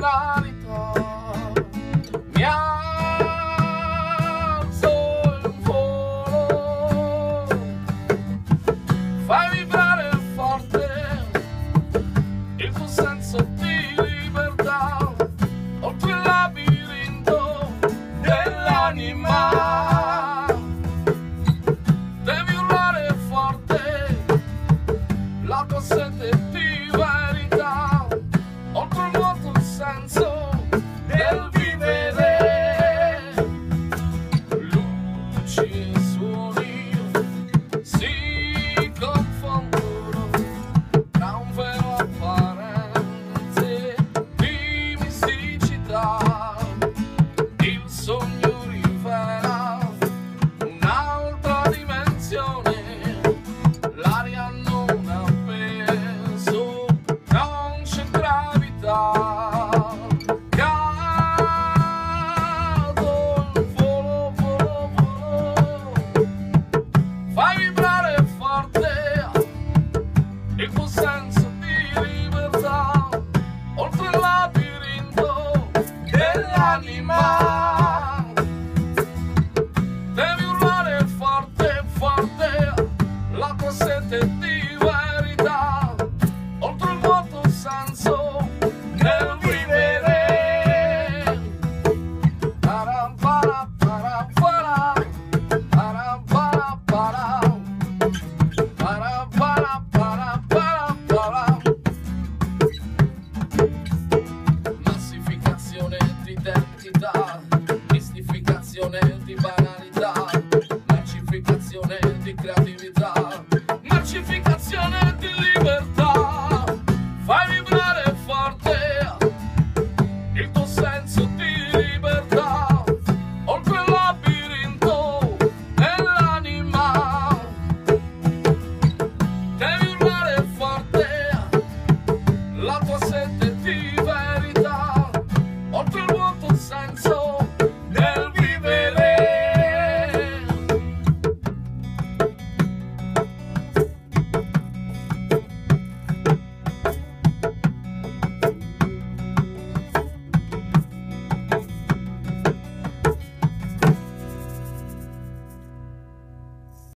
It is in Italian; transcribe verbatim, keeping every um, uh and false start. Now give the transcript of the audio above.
banalità. Mi alzo in volo, fai vibrare forte il tuo senso di libertà, oltre il labirinto dell'anima. Devi urlare forte la tua sete di verità, oltre il vuoto il senso del vivere. Luci e suoni si confondono tra un velo apparente di misticità. Il sogno rivela un'altra dimensione, l'aria non ha peso, non c'è gravità. Cado in volo, volo, volo, fai vibrare forte il tuo senso di libertà, oltre il labirinto dell'anima. Devi urlare forte, forte la tua sete di verità, oltre il vuoto senso del vivere. Para, para, para, para, para, para, para, para, para, para, para, para. Massificazione di identità, mistificazione di banalità.